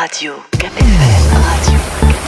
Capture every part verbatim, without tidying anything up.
راديو كاب اف ام راديو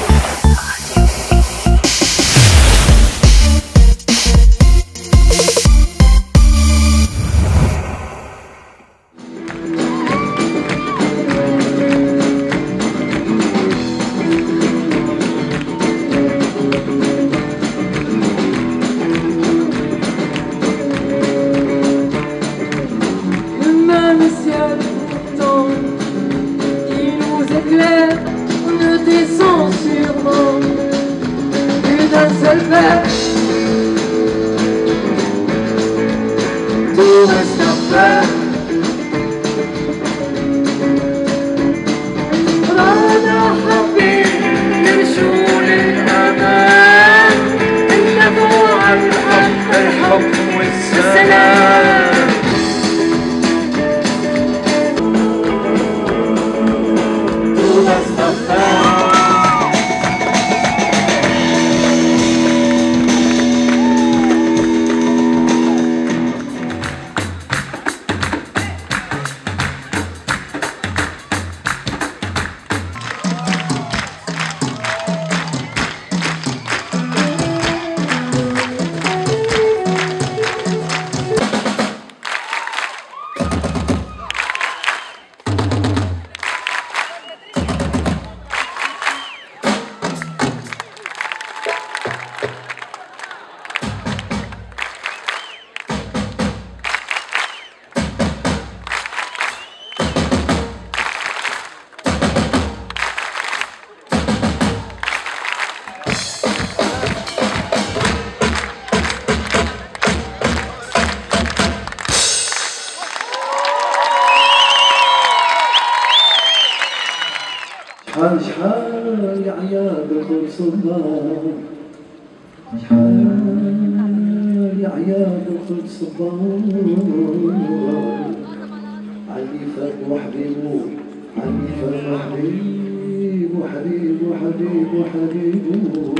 شحال شحال يا عياد الخبز صبار شحال يا عياد الخبز صبار علي فات وحبيبو علي فات وحبيب وحبيب وحبيب وحبيبو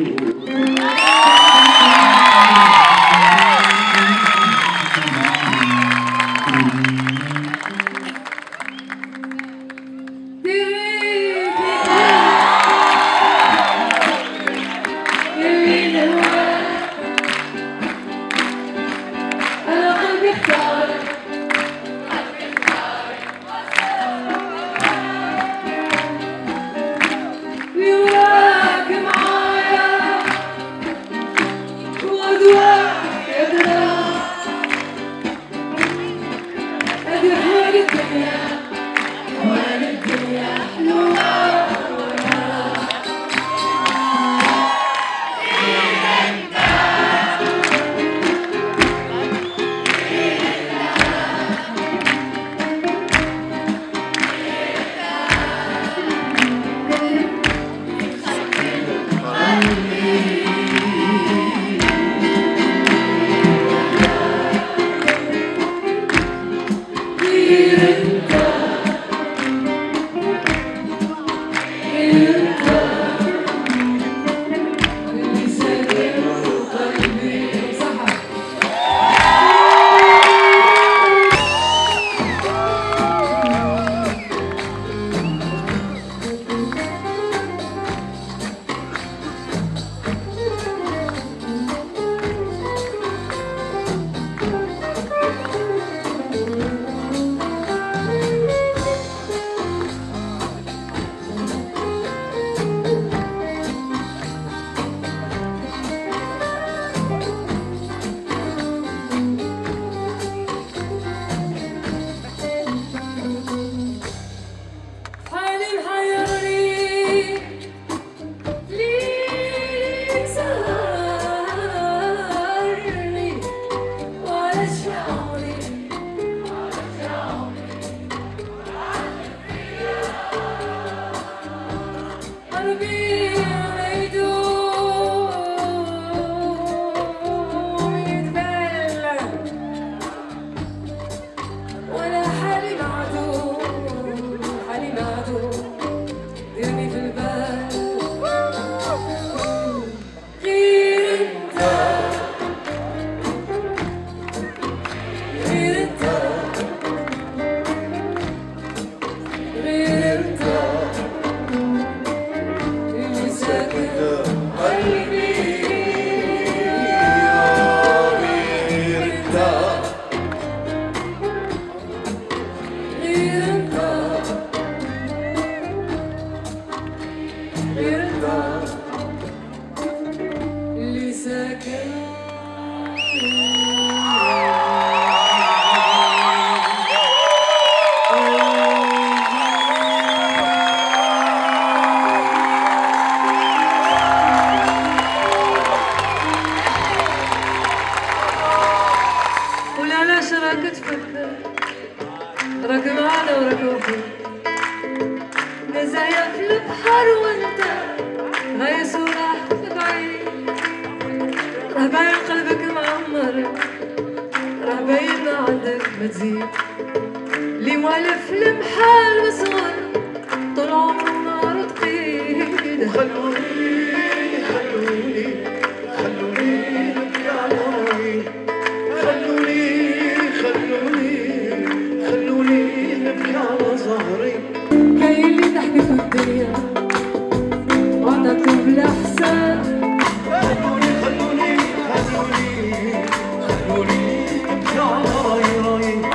الغرام اللي ساكن راك معنا وراك وفي نزايا في البحر وانت غايس وراح في بعيد راه باين قلبك معمر راه باين ما عندك ما تزيد لي موالف المحال مسغر طول عمره نار تقيد خلوني خلوني خلوني نبكي على روحي خلوني خلوني نبكي على ظهري كاين اللي ضحك في الدنيا وعطاك بلا حساب خلوني خلوني خلوني خلوني نبكي على راي راي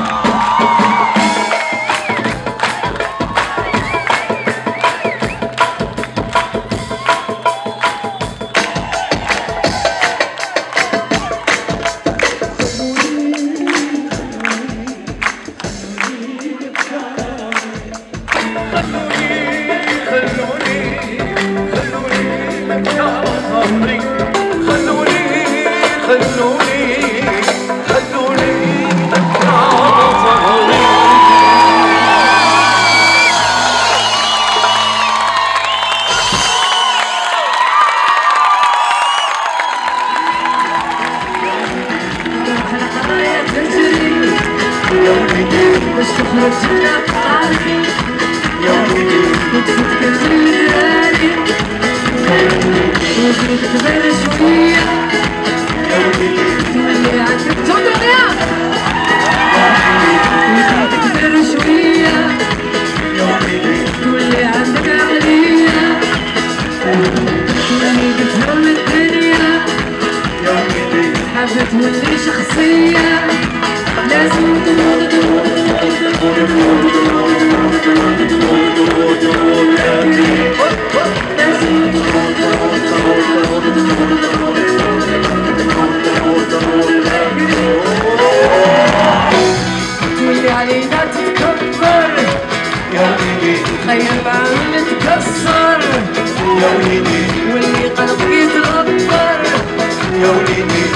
باش تخرج لنا قلبي وتفوت كالجيراني وتريد تبان شوية تولي عندك جودة وتريد تبان شوية تولي عندك عقلية تولي تفهم الدنيا حابة تولي شخصية لازم تموت تولي علينا تتكبر يا ويلي تخيل معانا نتكسر يا ويلي واللي قلبك يتغبر يا ويلي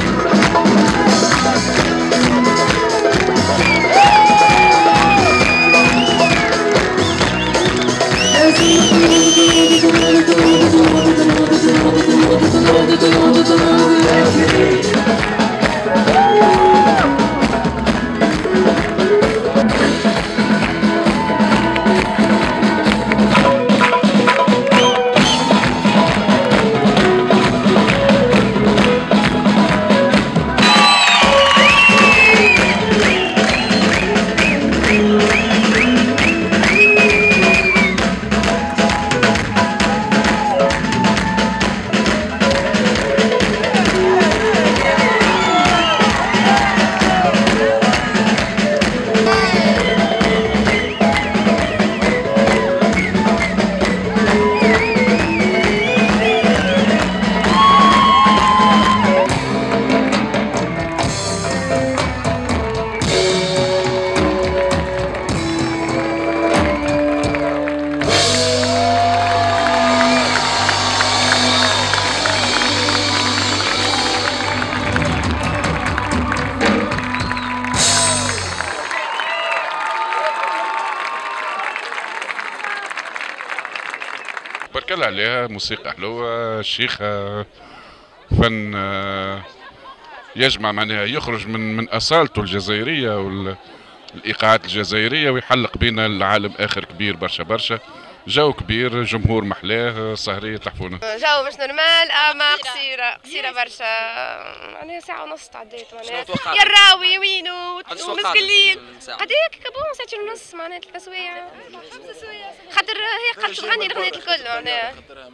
تبارك الله عليها، موسيقى حلوة شيخة، فن يجمع معناها يخرج من من اصالته الجزائريه والايقاعات الجزائريه ويحلق بينا العالم اخر كبير برشا برشا. جو كبير، جمهور محلاه، سهريه تحفونه. جو مش نورمال، اما قصيره قصيره برشا، معناها ساعه ونص تعديت معناها. يا الراوي وينو ومسكلين قديك كابون ساعتين ونص معناها ثلاث سوايع خمسة سوايع، خاطر هي قد تغني الاغنيات الكل معناها.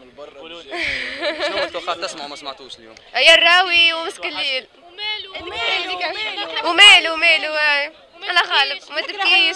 شنو التوقعات تسمعوا ما سمعتوش اليوم؟ يا الراوي ومسكلين ومالو ومالو ومالو ومالو انا غالب ما تبكيش.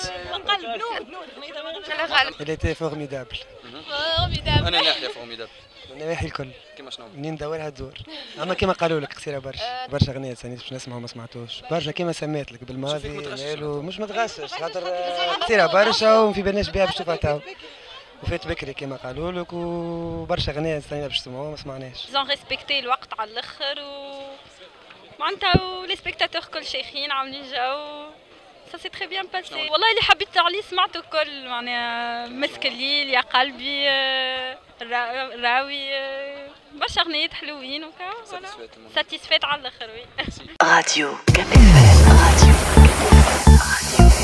انا غالب. Elle était formidable. انا ناحيه فورميدابل. النواحي الكل. كيما شنو؟ منين ندورها تدور. اما كيما قالوا لك قصيره برشا برشا اغنيه ثاني باش نسمعوا ما سمعتوش برشا كيما سميت لك بالماضي مالو مش متغشش خاطر قصيره برشا وما في بالناش بها باش تشوفها تو وفات بكري كيما قالوا لك وبرشا اغنيه ثانيه باش تسمعوها ما سمعناش. زون ريسبكتي الوقت على الاخر و معناتها لي سبيكتاتور كل شيخين عاملين جو سا سي تري بيان باسي. والله اللي حبيت عليه سمعته الكل معناها مسك الليل يا قلبي راوي برشا اغنيات حلوين وكا ساتيسفيت على الاخر. وي راديو كابيل راديو